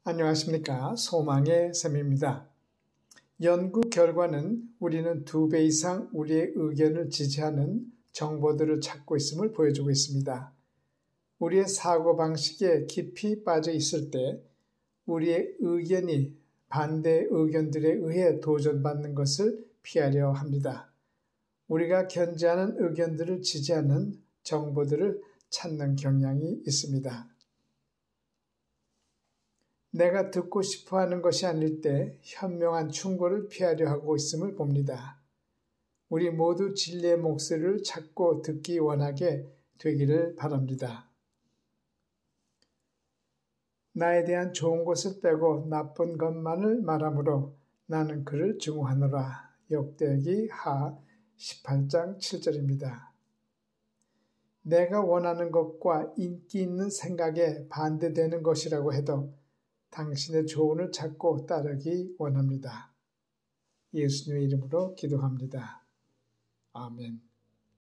안녕하십니까. 소망의 샘입니다. 연구 결과는 우리는 2배 이상 우리의 의견을 지지하는 정보들을 찾고 있음을 보여주고 있습니다. 우리의 사고방식에 깊이 빠져 있을 때 우리의 의견이 반대 의견들에 의해 도전받는 것을 피하려 합니다. 우리가 견지하는 의견들을 지지하는 정보들을 찾는 경향이 있습니다. 내가 듣고 싶어하는 것이 아닐 때 현명한 충고를 피하려 하고 있음을 봅니다. 우리 모두 진리의 목소리를 찾고 듣기 원하게 되기를 바랍니다. 나에 대한 좋은 것을 빼고 나쁜 것만을 말하므로 나는 그를 증오하노라. 역대기 하 18장 7절입니다. 내가 원하는 것과 인기 있는 생각에 반대되는 것이라고 해도 당신의 조언을 찾고 따르기 원합니다. 예수님의 이름으로 기도합니다. 아멘.